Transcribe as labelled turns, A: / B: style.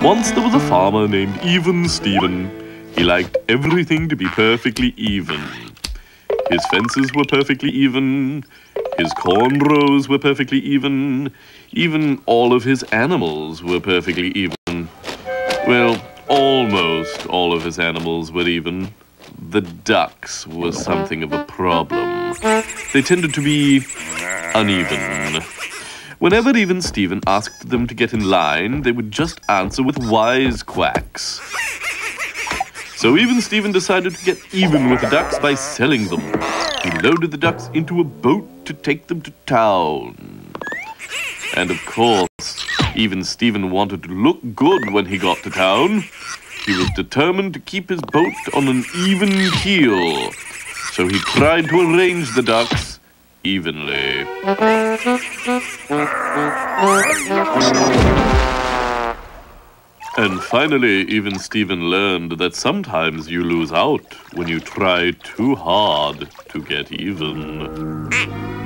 A: Once there was a farmer named Even Steven. He liked everything to be perfectly even. His fences were perfectly even. His corn rows were perfectly even. Even all of his animals were perfectly even. Well, almost all of his animals were even. The ducks were something of a problem. They tended to be uneven. Whenever Even Steven asked them to get in line, they would just answer with wisecracks. So Even Steven decided to get even with the ducks by selling them. He loaded the ducks into a boat to take them to town. And of course, Even Steven wanted to look good when he got to town. He was determined to keep his boat on an even keel. So he tried to arrange the ducks evenly. And finally, Even Steven learned that sometimes you lose out when you try too hard to get even.